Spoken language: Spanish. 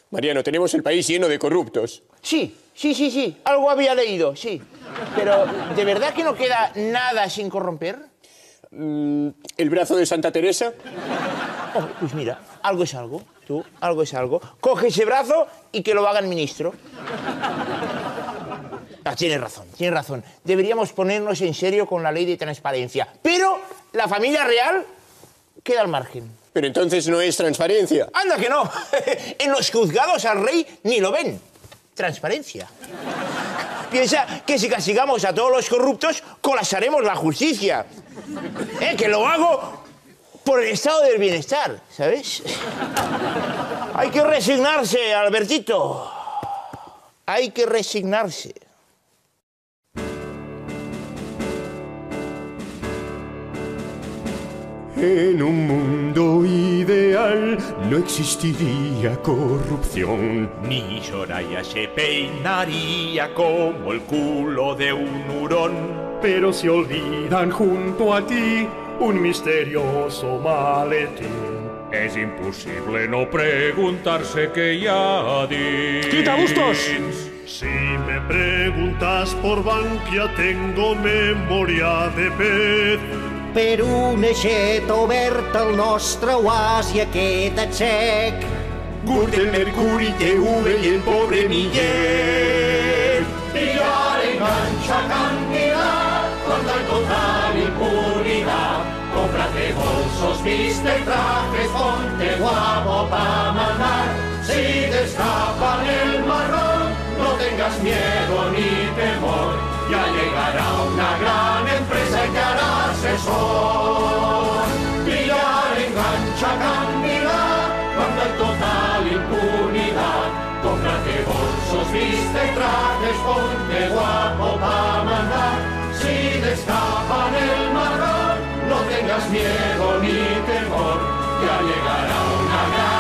Mariano, tenemos el país lleno de corruptos. Sí. Algo había leído, sí. Pero, ¿de verdad que no queda nada sin corromper? ¿El brazo de Santa Teresa? Oh, pues mira, algo es algo, tú, algo es algo. Coge ese brazo y que lo haga el ministro. Ah, tienes razón. Deberíamos ponernos en serio con la ley de transparencia. Pero la familia real queda al margen. Pero entonces no es transparencia. ¡Anda que no! En los juzgados al rey ni lo ven. Transparencia. Piensa que si castigamos a todos los corruptos, colapsaremos la justicia. Que lo hago por el estado del bienestar, ¿sabes? Hay que resignarse, Albertito. Hay que resignarse. En un mundo ideal no existiría corrupción. Ni Soraya se peinaría como el culo de un hurón. Pero se olvidan junto a ti un misterioso maletín. Es imposible no preguntarse qué ya di. ¡Quita bustos! Si me preguntas por Bankia, tengo memoria de pez. Per una aixeta oberta el nostre oasi ha quedat sec. Gürtel, Mercuri, TV y el pobre Millet. Pillar, engancha, cantidad, contra el total impunidad. Cómprate bolsos, viste trajes, ponte guapo pa' mandar. Si destapan el marrón, no tengas miedo ni temor. Ya llegará una gran empresa y te hará asesor. Pillar, engancha, candidad, cuando hay total impunidad. Cómprate bolsos, viste trajes, ponte guapo pa' mandar. Si destapan el marrón, no tengas miedo ni temor. Ya llegará una gran